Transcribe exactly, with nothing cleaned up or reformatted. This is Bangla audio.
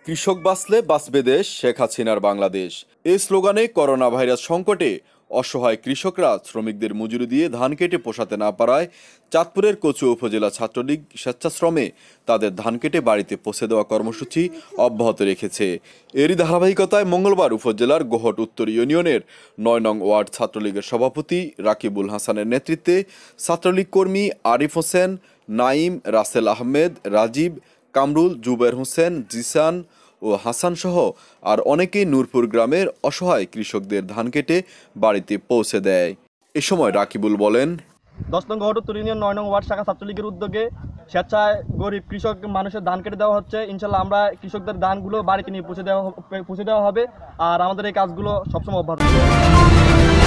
কৃষক বাঁচলে বাঁচবে দেশ, শেখ হাসিনার বাংলাদেশ। এই স্লোগানে করোনা ভাইরাস সংকটে অসহায় কৃষকরা শ্রমিকদের মজুরি দিয়ে ধান কেটে পোষাতে না পারায় চাঁদপুরের কচুয়া উপজেলা ছাত্রলীগ স্বেচ্ছাশ্রমে তাদের ধান কেটে বাড়িতে পৌঁছে দেওয়া কর্মসূচি অব্যাহত রেখেছে। এরই ধারাবাহিকতায় মঙ্গলবার উপজেলার গোহট উত্তর ইউনিয়নের নয় নং ওয়ার্ড ছাত্রলীগের সভাপতি রাকিবুল হাসানের নেতৃত্বে ছাত্রলীগ কর্মী আরিফ হোসেন, নাইম, রাসেল আহমেদ, রাজীব, কামরুল, জুবের হোসেন, জিসান ও হাসান সহ আর অনেকেই নূরপুর গ্রামের অসহায় কৃষকদের ধান কেটে বাড়িতে পৌঁছে দেয়। এ সময় রাকিবুল বলেন, দশ নং গোহট উত্তর ইউনিয়ন নয় নং ওয়ার্ড শাখা ছাত্রলীগের উদ্যোগে স্বেচ্ছায় গরিব কৃষক মানুষের ধান কেটে দেওয়া হচ্ছে। ইনশাল্লাহ আমরা কৃষকদের ধানগুলো বাড়িতে নিয়ে পৌঁছে দেওয়া পৌঁছে দেওয়া হবে আর আমাদের এই কাজগুলো সবসময় অব্যাহত থাকবে।